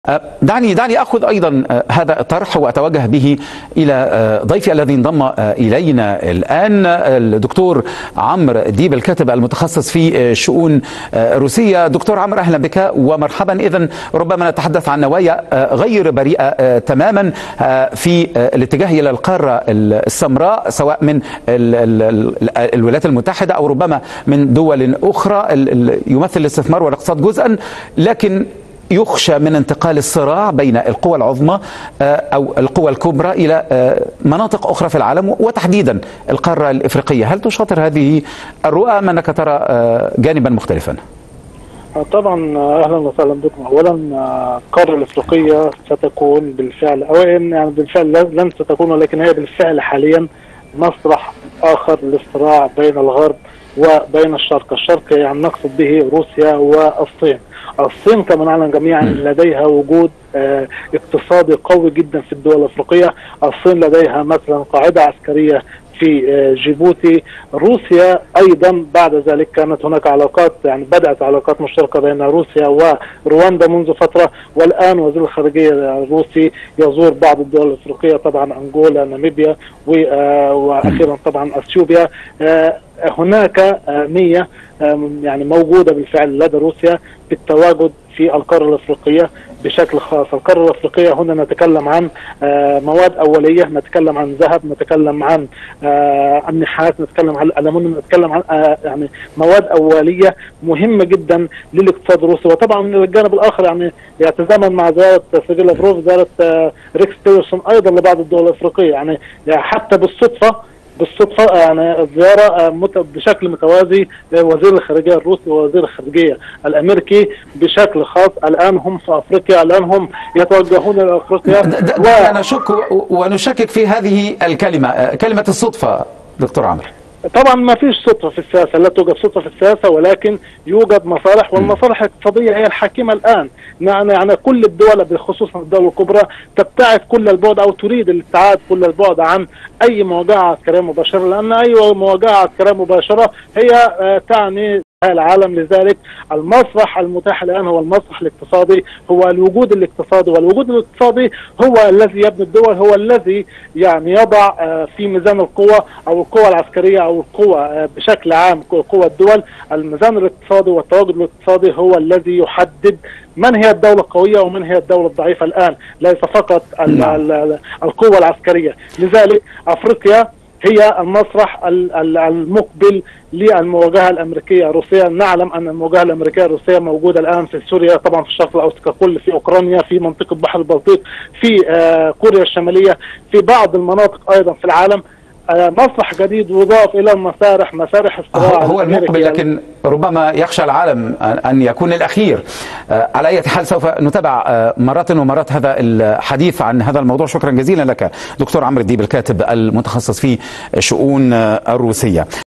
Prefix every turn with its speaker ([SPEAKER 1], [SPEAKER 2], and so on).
[SPEAKER 1] دعني أخذ أيضا هذا الطرح وأتوجه به إلى ضيفي الذي انضم إلينا الآن، الدكتور عمرو ديب الكاتب المتخصص في شؤون روسية. دكتور عمرو، أهلا بك ومرحبا. إذن ربما نتحدث عن نوايا غير بريئة تماما في الاتجاه إلى القارة السمراء، سواء من الولايات المتحدة أو ربما من دول أخرى يمثل الاستثمار والاقتصاد جزءا، لكن يخشى من انتقال الصراع بين القوى العظمى أو القوى الكبرى إلى مناطق أخرى في العالم وتحديدا القارة الإفريقية. هل تشاطر هذه الرؤى أم أنك ترى جانبا مختلفا؟
[SPEAKER 2] طبعا اهلا وسهلا بكم. اولا القاره الافريقيه ستكون بالفعل، او يعني بالفعل لن ستكون، ولكن هي بالفعل حاليا مسرح اخر للصراع بين الغرب وبين الشرق. الشرق يعني نقصد به روسيا والصين. الصين كما نعلم جميعا لديها وجود اقتصادي قوي جدا في الدول الافريقيه. الصين لديها مثلا قاعده عسكريه في جيبوتي. روسيا ايضا بعد ذلك كانت هناك علاقات، يعني بدات علاقات مشتركه بين روسيا ورواندا منذ فتره، والان وزير الخارجيه الروسي يزور بعض الدول الافريقيه، طبعا انغولا، ناميبيا، واخيرا طبعا اثيوبيا. هناك نيه يعني موجوده بالفعل لدى روسيا بالتواجد في القاره الافريقيه بشكل خاص. القاره الافريقيه هنا نتكلم عن مواد اوليه، نتكلم عن ذهب، نتكلم عن النحاس، نتكلم عن الالومنيوم، نتكلم عن يعني مواد اوليه مهمه جدا للاقتصاد الروسي. وطبعا من الجانب الاخر يعني يتزامن مع زياره سيرجي لافروف زياره ريكس تيلرسون ايضا لبعض الدول الافريقيه، يعني حتى بالصدفه يعني الزياره بشكل متوازي وزير الخارجيه الروسي ووزير الخارجيه الامريكي بشكل خاص. الان هم في افريقيا، الان هم يتوجهون الى افريقيا.
[SPEAKER 1] نشك ونشكك في هذه الكلمه، كلمه الصدفه دكتور عمرو.
[SPEAKER 2] طبعا ما فيش صدفه في السياسه، لا توجد صدفه في السياسه، ولكن يوجد مصالح، والمصالح الاقتصاديه هي الحاكمه الان. يعني كل الدول خصوصا الدول الكبرى تبتعد كل البعد او تريد الابتعاد كل البعد عن اي مواجهه عسكريه مباشره، لان اي مواجهه عسكريه مباشره هي تعني العالم. لذلك المسرح المتاح الآن هو المسرح الاقتصادي، هو الوجود الاقتصادي، والوجود الاقتصادي هو الذي يبني الدول، هو الذي يعني يضع في ميزان القوى أو القوى العسكرية أو القوى بشكل عام، قوى الدول. الميزان الاقتصادي والتواجد الاقتصادي هو الذي يحدد من هي الدولة القوية ومن هي الدولة الضعيفة الآن، ليس فقط القوة العسكرية. لذلك أفريقيا هي المسرح المقبل للمواجهه الامريكيه الروسيه. نعلم ان المواجهه الامريكيه الروسيه موجوده الان في سوريا، طبعا في الشرق الاوسط ككل، في اوكرانيا، في منطقه بحر البلطيق، في كوريا الشماليه، في بعض المناطق ايضا في العالم. مسرح جديد يضاف الى مسارح الصراع
[SPEAKER 1] هو المقبل، لكن ربما يخشى العالم ان يكون الاخير. على اي حال سوف نتابع مرات ومرات هذا الحديث عن هذا الموضوع. شكرا جزيلا لك دكتور عمرو ديب الكاتب المتخصص في شؤون الروسيه.